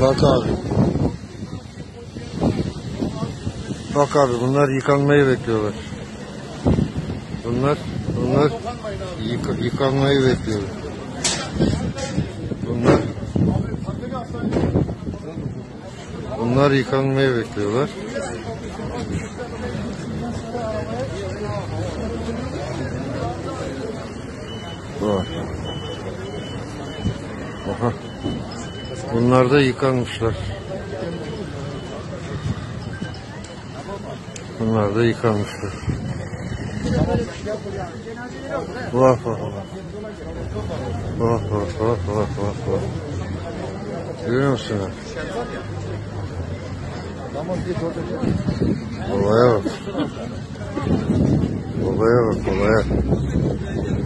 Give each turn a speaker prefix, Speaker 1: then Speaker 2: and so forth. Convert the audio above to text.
Speaker 1: Bak abi. Bak abi, bunlar yıkanmayı bekliyorlar. Bunlar yıkanmayı bekliyor. Bunlar yıkanmayı bekliyorlar. Var. Aha. Bunlar da yıkanmışlar. Bunlar da yıkanmışlar. Vah vah vah. Vah vah vah vah vah vah. Görüyor musun? Olaya bak. Olaya bak, olaya.